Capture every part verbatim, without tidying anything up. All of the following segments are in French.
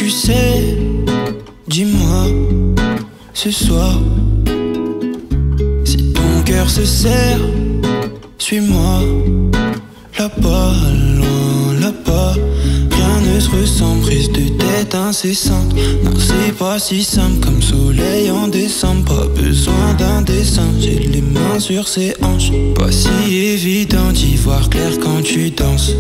tu sais, dis-moi ce soir. Si ton cœur se serre, suis-moi. Là-bas, loin, là-bas, rien ne se ressemble. Prise de tête incessante. Non, c'est pas si simple comme soleil en décembre. Pas besoin d'un dessin, j'ai les mains sur ses hanches. Pas si évident d'y voir clair quand tu danses.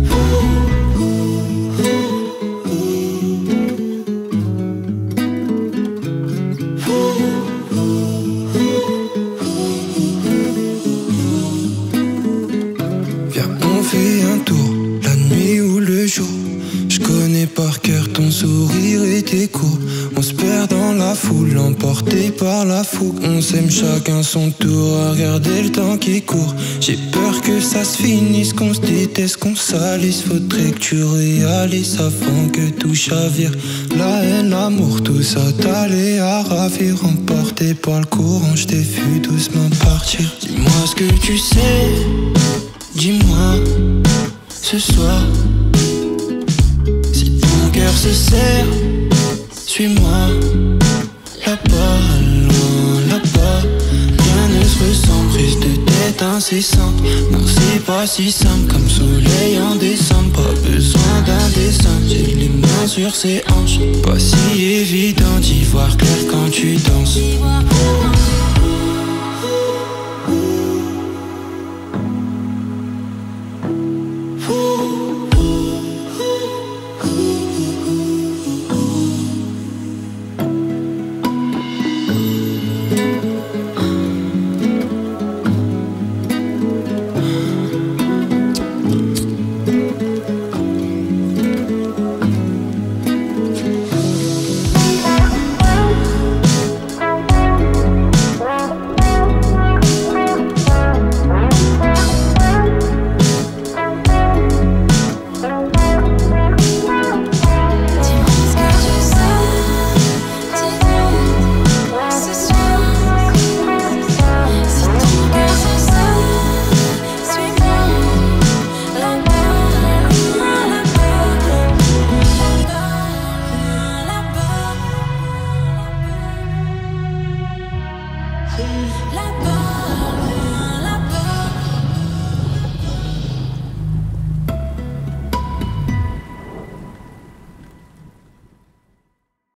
On se perd dans la foule, emporté par la fougue. On s'aime chacun son tour, à regarder le temps qui court. J'ai peur que ça se finisse, qu'on se déteste, qu'on salisse. Faudrait que tu réalises avant que tout chavire. La haine, l'amour, tout ça t'allait à ravir. Emporté par le courant, je t'ai vu doucement partir. Dis-moi ce que tu sais, dis-moi ce soir. Si ton cœur se serre, suis-moi, là-bas, loin, là-bas. Rien ne se ressemble, prise de tête incessante. Non, c'est pas si simple comme soleil en décembre. Pas besoin d'un dessin, j'ai les mains sur ses hanches. Pas si évident d'y voir clair quand tu danses.